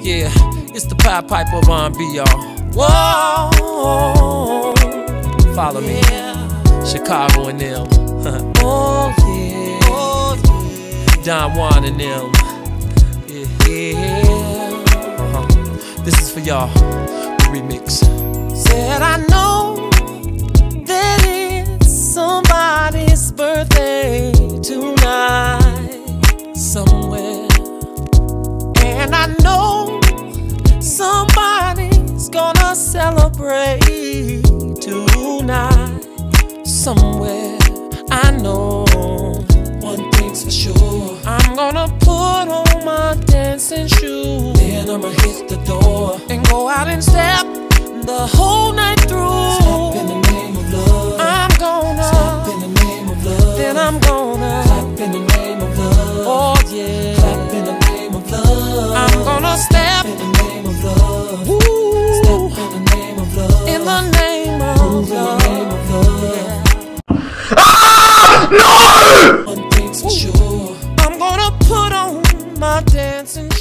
Yeah, it's the Pied Piper of R&B, y'all. Whoa, follow me, Chicago and them. Oh yeah, oh yeah. Don Juan and them. Yeah. This is for y'all. The remix. Said I know that it's somebody's birthday tonight somewhere, and I know somebody's gonna celebrate tonight somewhere. I know one thing's for sure, I'm gonna put on my dancing shoes, then I'ma hit the door and go out and step the whole night through. Step in the name of love. I'm gonna step in the name of love. Then I'm gonna clap in the name of love. Oh yeah, clap in the name of love. I'm gonna step in the name of love. Woo. Step in the name of love. In the name of love. In the name of love. Yeah. Ah! No! One thing's for sure, I'm gonna put on my dancing